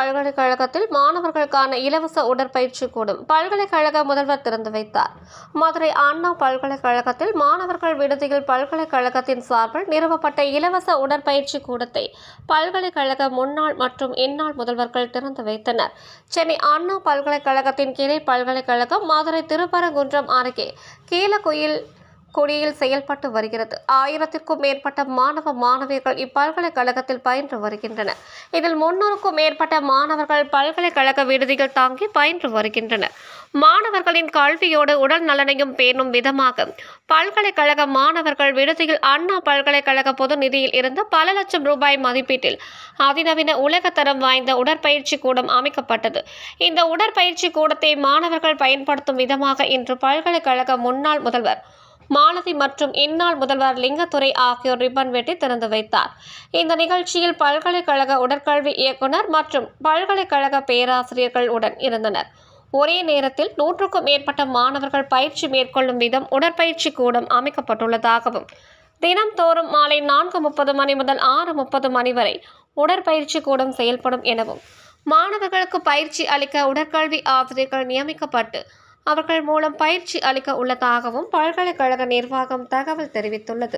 பல்கலைக்கழகத்தில் மாணவர்களுக்கான இலவச உடற்பயிற்சி கூடம் பல்கலைக்கழக முதல்வர் திறந்து வைத்தார். மதுரை அண்ணா பல்கலைக்கழகத்தில் மாணவர்கள் விடுதியில் பல்கலைக்கழகத்தின் சார்பில் நிறுவப்பட்ட இலவச உடற்பயிற்சி கூடத்தை பல்கலைக்கழக முன்னாள் மற்றும் இந்நாள் முதல்வர்கள் திறந்து வைத்தனர். சென்னை அண்ணா பல்கலைக்கழகத்தின் கிளை பல்கலைக்கழகம் மதுரை திருப்பரங்குன்றம் அருகே கீழக்குயில் குடியில் செயல்பட்டு வருகிறது. 1000க்கும் மேற்பட்ட மாணவ மாணவியர்கள் இப்பல்கலைக்கழகத்தில் பயின்று வருகின்றனர். இதில் 300க்கும் மேற்பட்ட மாணவர்கள் பல்கலைக்கழக விடுதிகள் தாங்கி பயின்று வருகின்றனர். மாணவர்களின் கல்வியோடு உடல் நலனையும் பேணும் விதமாக பல்கலைக்கழக மாணவர்கள் விடுதியில் அண்ணா பல்கலைக்கழக பொது நிதியில் இருந்து பல லட்சம் ரூபாய் மதிப்பீட்டில் அதிநவீன உலகத்தரம் வாய்ந்த உடற்பயிற்சி கூடம் அமைக்கப்பட்டது. இந்த உடற்பயிற்சி கூடத்தை மாணவர்கள் பயன்படுத்தும் விதமாக இன்று பல்கலைக்கழக முன்னாள் முதல்வர் மாலதி மற்றும் இந்நாள் முதல்வர் லிங்கத்துரை ஆகியோர் ரிப்பன் வெட்டி திறந்து வைத்தார். இந்த நிகழ்ச்சியில் பல்கலைக்கழக உடற்கல்வி இயக்குனர் மற்றும் பல்கலைக்கழக பேராசிரியர்கள் உடன் இருந்தனர். ஒரே நேரத்தில் 100க்கும் மேற்பட்ட மாணவர்கள் பயிற்சி மேற்கொள்ளும் விதம் உடற்பயிற்சி கூடம் அமைக்கப்பட்டுள்ளதாகவும் தினம்தோறும் மாலை 4:30 மணி முதல் 6:30 மணி வரை உடற்பயிற்சி கூடம் செயல்படும் எனவும் மாணவர்களுக்கு பயிற்சி அளிக்க உடற்கல்வி ஆசிரியர்கள் நியமிக்கப்பட்டு அவர்கள் மூலம் பயிற்சி அளிக்க உள்ளதாகவும் பல்கலைக்கழக நிர்வாகம் தகவல் தெரிவித்துள்ளது.